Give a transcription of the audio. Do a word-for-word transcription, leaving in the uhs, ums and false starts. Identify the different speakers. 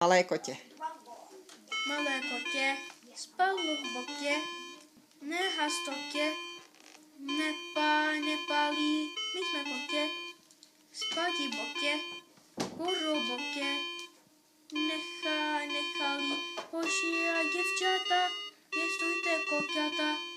Speaker 1: Malé kotě.
Speaker 2: Malé kotě spalo v botě, nehastotě, nepá, nepálí, my jsme kotě, spati botě, kuru botě, nechá, nechalí, hoši a děvčata, pěstujte koťata.